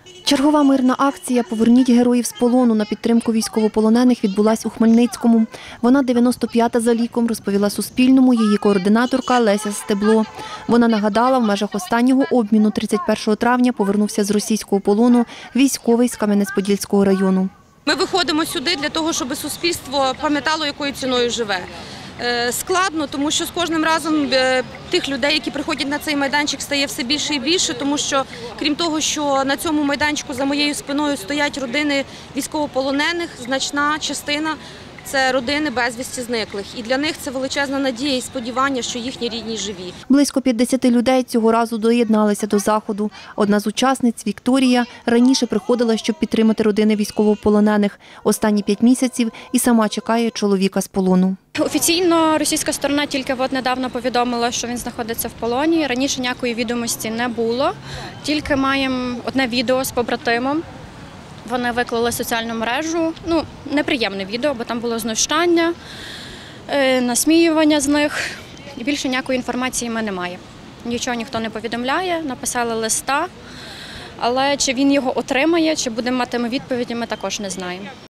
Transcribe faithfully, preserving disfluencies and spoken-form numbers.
Чергова мирна акція «Поверніть героїв з полону» на підтримку військовополонених відбулась у Хмельницькому. Вона дев'яносто п'ята за ліком, розповіла Суспільному її координаторка Леся Стебло. Вона нагадала, в межах останнього обміну тридцять першого травня повернувся з російського полону військовий з Кам'янець-Подільського району. Ми виходимо сюди для того, щоб суспільство пам'ятало, якою ціною живе. Складно, тому що з кожним разом тих людей, які приходять на цей майданчик, стає все більше і більше, тому що, крім того, що на цьому майданчику за моєю спиною стоять родини військовополонених, значна частина – це родини безвісті зниклих. І для них це величезна надія і сподівання, що їхні рідні живі. Близько п'ятдесят людей цього разу доєдналися до заходу. Одна з учасниць, Вікторія, раніше приходила, щоб підтримати родини військовополонених. Останні п'ять місяців і сама чекає чоловіка з полону. Офіційно російська сторона тільки от недавно повідомила, що він знаходиться в полоні. Раніше ніякої відомості не було. Тільки маємо одне відео з побратимом. Вони виклали соціальну мережу. Ну, неприємне відео, бо там було знущання, насміювання з них. І більше ніякої інформації ми не маємо. Нічого ніхто не повідомляє, написали листа. Але чи він його отримає, чи буде мати відповіді, ми також не знаємо.